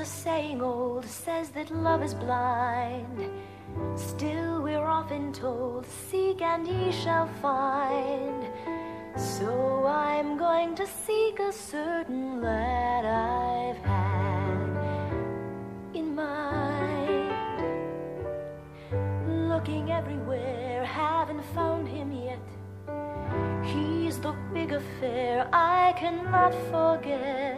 a saying old, says that love is blind. Still we're often told, seek and ye shall find. So I'm going to seek a certain lad I've had in mind. Looking everywhere, haven't found him yet. He's the big affair I cannot forget.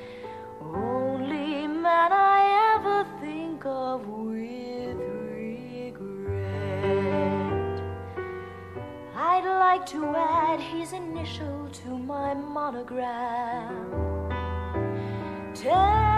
Only man I ever think of with regret. I'd like to add his initial to my monogram.